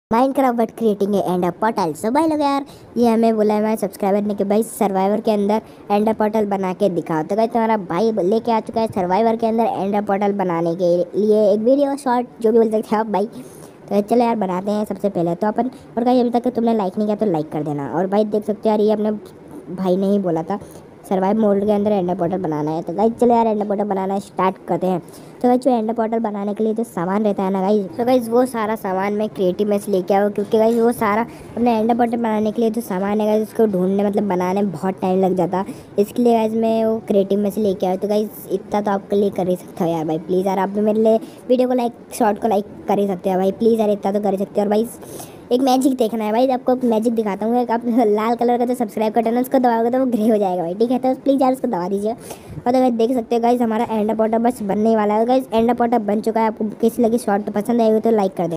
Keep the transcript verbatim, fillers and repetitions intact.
Minecraft but creating a ender portal. So भाई लोग यार, ये हमें बोला है हमारे सब्सक्राइबर ने कि भाई सर्वाइवर के अंदर एंडर पोर्टल बना के दिखाओ। तो भाई तुम्हारा भाई लेके आ चुका है सर्वाइवर के अंदर एंडर पोर्टल बनाने के लिए एक वीडियो शॉर्ट, जो भी बोल सकते हैं आप भाई। तो चलो यार बनाते हैं सबसे पहले तो अपन। और भाई अभी तक तुमने लाइक नहीं किया तो लाइक कर देना। और भाई देख सकते हो यार, ये अपने भाई ने ही बोला था सर्वाइव मोड के अंदर एंडर पोर्टल बनाना है। तो गाइस चलो यार एंडर पोर्टल बनाना स्टार्ट करते हैं। तो गाइस जो एंडर पोर्टल बनाने के लिए जो सामान रहता है ना गाइस, तो गाइस वो सारा सामान मैं क्रिएटिव में से लेके आऊँ, क्योंकि गाइस वो सारा अपने एंडर पोर्टल बनाने के लिए जो सामान है गाइस उसको ढूंढने मतलब बनाने में बहुत टाइम लग जाता। इसके लिए गाइस मैं वो क्रिएटिव में से लेके आऊँ। तो गाइस इतना तो आपके लिए कर ही सकते हो यार भाई, प्लीज़ यार आप भी मेरे लिए वीडियो को लाइक, शॉर्ट को लाइक कर ही सकते हो भाई, प्लीज़ यार इतना तो कर ही सकते हो। और भाई एक मैजिक देखना है भाई, आपको मैजिक दिखाता हूँ। आप लाल कलर का जो सब्सक्राइब का बटन है उसको दबाओगे तो वो ग्रे हो जाएगा भाई, ठीक है। तो प्लीज़ यार उसको दबा दीजिए। और तो गाइस देख सकते हो गाइस हमारा एंडर पोर्टल बस बनने वाला है। गाइस एंडर पोर्टल बन चुका है। आपको कैसी लगी शॉर्ट तो पसंद आएगी तो लाइक कर दे।